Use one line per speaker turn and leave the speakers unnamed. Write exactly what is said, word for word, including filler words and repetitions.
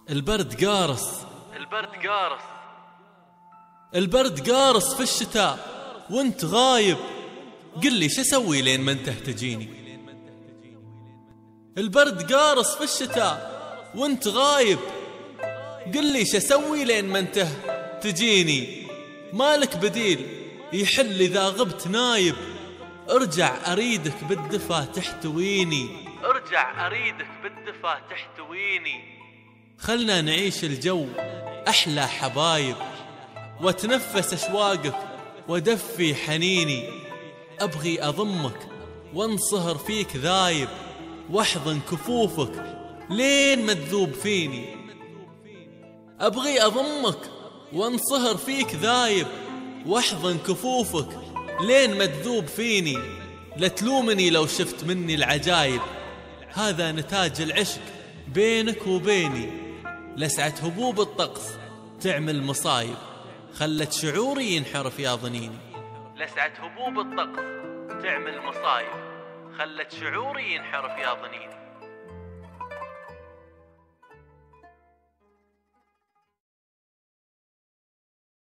البرد قارس البرد قارس البرد قارس في الشتاء وانت غايب، قل لي شو اسوي لين ما انت تجيني. البرد قارس في الشتاء وانت غايب، قل لي شو اسوي لين ما انت تجيني. مالك بديل يحل اذا غبت نايب، ارجع اريدك بالدفا تحتويني، ارجع اريدك بالدفا تحتويني. خلنا نعيش الجو احلى حبايب، واتنفس اشواقك ودفي حنيني. ابغي اضمك وانصهر فيك ذايب، واحضن كفوفك لين ما تذوب فيني. ابغي اضمك وانصهر فيك ذايب، واحضن كفوفك لين ما تذوب فيني. لا تلومني لو شفت مني العجايب، هذا نتاج العشق بينك وبيني. لسعة هبوب الطقس تعمل مصايب، خلت شعوري ينحرف يا ظنيني. لسعة هبوب الطقس تعمل مصايب، خلت شعوري ينحرف يا ظنيني.